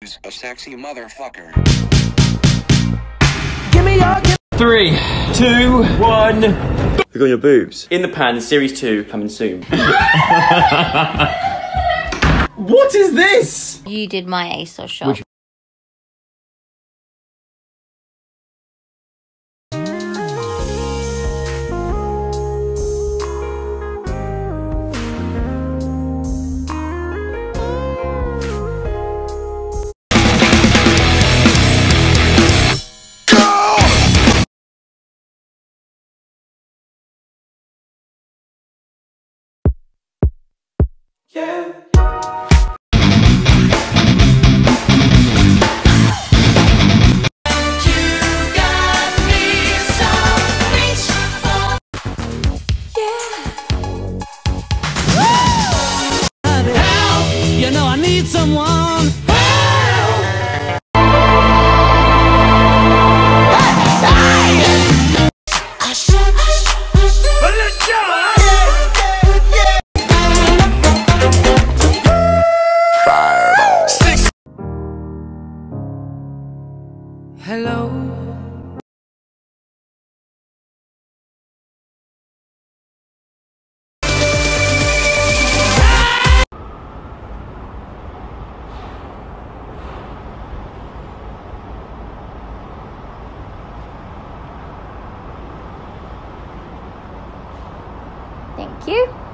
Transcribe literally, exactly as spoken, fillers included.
boobs, a sexy motherfucker. Give me your, give Three, two, one. Look on your boobs. In the Pan, series two, coming soon. What is this? You did my ASOS shop. Which yeah. You know I need someone. Hello. Thank you.